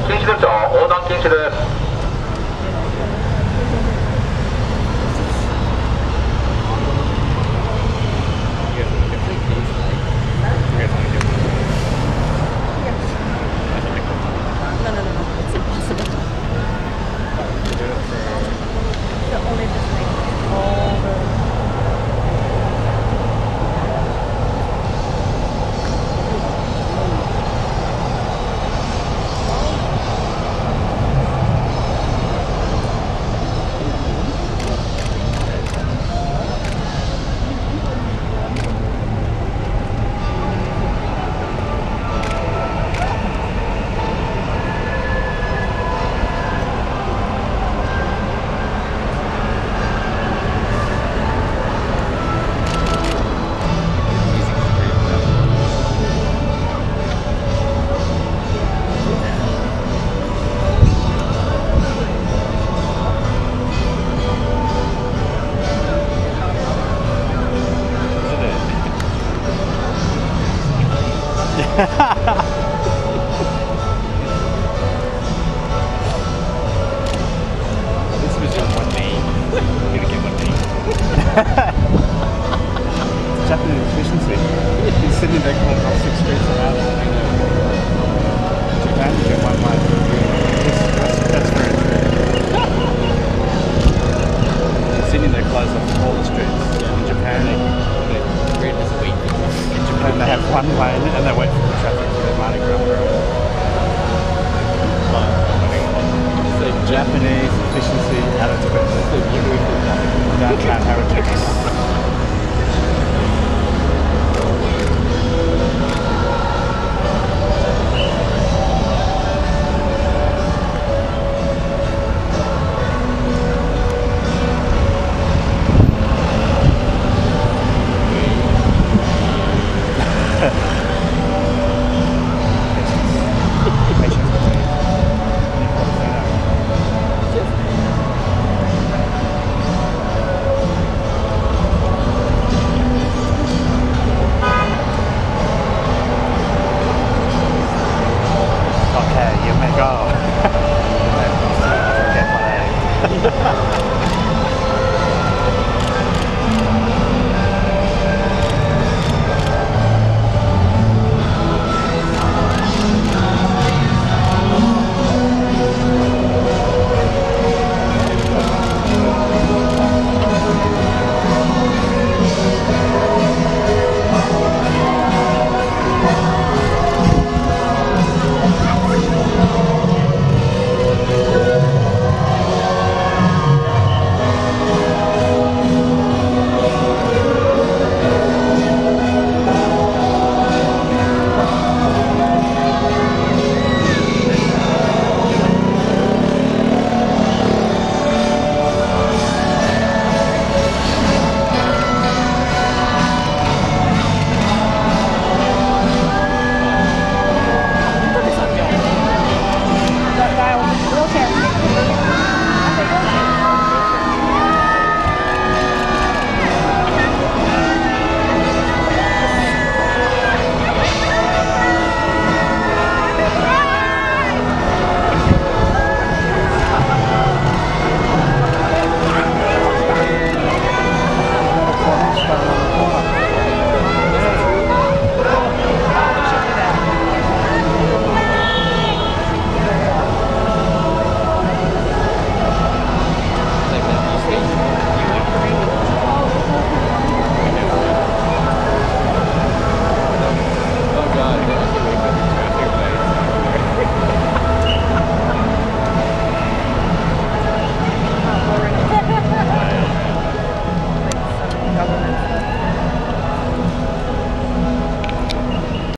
禁止ですよ。横断禁止です。 This was just one name. You're gonna get one name. It's Japanese efficiency. He's sitting there going up 6 streets around. Japan, you get one line. That's very true. He's sitting there close up all the streets. In Japan, they have one lane and they wait for the traffic to the Mardi Gras parade. So Japanese efficiency at its best. Downtown heritage. Okay, you may go. Forget my name.